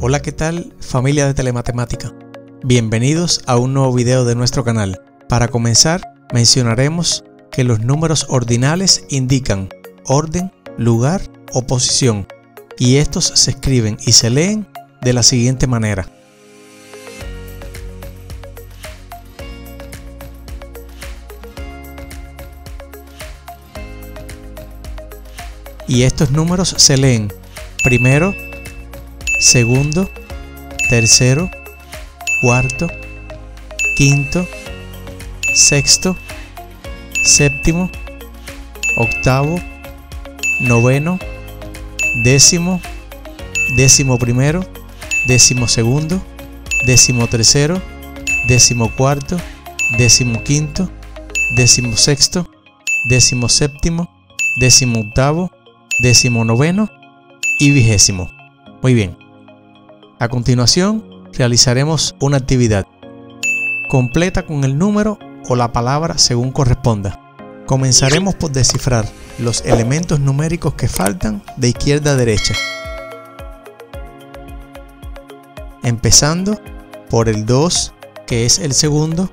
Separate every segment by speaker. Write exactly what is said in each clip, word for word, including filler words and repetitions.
Speaker 1: Hola, ¿qué tal, familia de Telematemática? Bienvenidos a un nuevo video de nuestro canal. Para comenzar, mencionaremos que los números ordinales indican orden, lugar o posición, y estos se escriben y se leen de la siguiente manera. Y estos números se leen primero, segundo, tercero, cuarto, quinto, sexto, séptimo, octavo, noveno, décimo, décimo primero, décimo segundo, décimo tercero, décimo cuarto, décimo quinto, décimo sexto, décimo séptimo, décimo octavo, décimo noveno y vigésimo. Muy bien. A continuación realizaremos una actividad. Completa con el número o la palabra según corresponda. Comenzaremos por descifrar los elementos numéricos que faltan de izquierda a derecha, empezando por el dos, que es el segundo,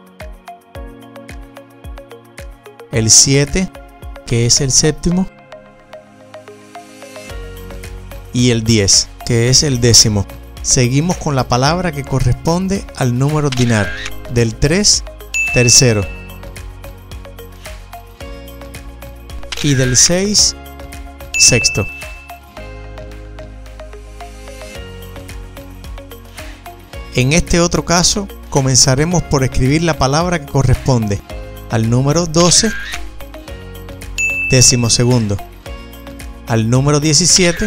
Speaker 1: el siete, que es el séptimo, y el diez, que es el décimo. Seguimos con la palabra que corresponde al número ordinal, del tres, tercero, y del seis, sexto. En este otro caso, comenzaremos por escribir la palabra que corresponde al número doce, décimo segundo, al número diecisiete,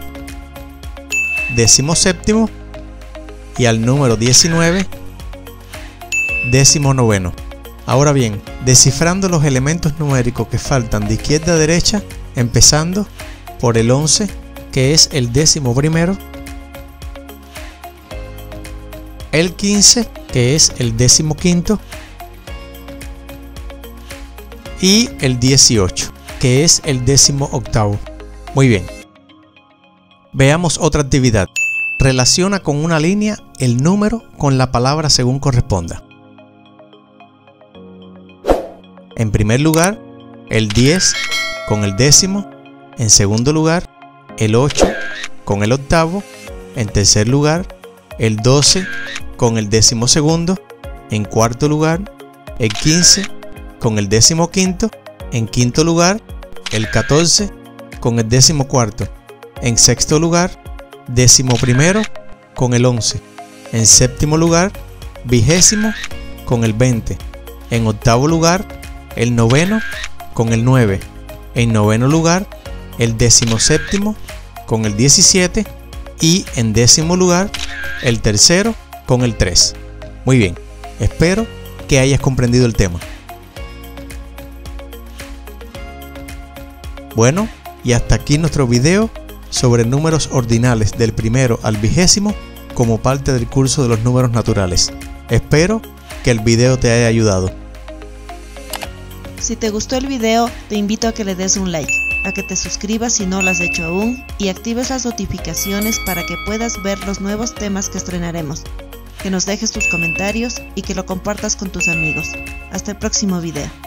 Speaker 1: décimo séptimo, y al número diecinueve, décimo noveno. Ahora bien, descifrando los elementos numéricos que faltan de izquierda a derecha, empezando por el once, que es el décimo primero, el quince, que es el décimo quinto, y el dieciocho, que es el décimo octavo. Muy bien. Veamos otra actividad. Relaciona con una línea el número con la palabra según corresponda. En primer lugar, el diez con el décimo. En segundo lugar, el ocho con el octavo. En tercer lugar, el doce con el décimo segundo. En cuarto lugar, el quince con el décimo quinto. En quinto lugar, el catorce con el décimo cuarto. En sexto lugar, décimo primero con el once. En séptimo lugar, vigésimo con el veinte. En octavo lugar, el noveno con el nueve. En noveno lugar, el décimo séptimo con el diecisiete. Y en décimo lugar, el tercero con el tres. Muy bien, espero que hayas comprendido el tema. Bueno, y hasta aquí nuestro video sobre números ordinales del primero al vigésimo como parte del curso de los números naturales. Espero que el video te haya ayudado.
Speaker 2: Si te gustó el video, te invito a que le des un like, a que te suscribas si no lo has hecho aún y actives las notificaciones para que puedas ver los nuevos temas que estrenaremos, que nos dejes tus comentarios y que lo compartas con tus amigos. Hasta el próximo video.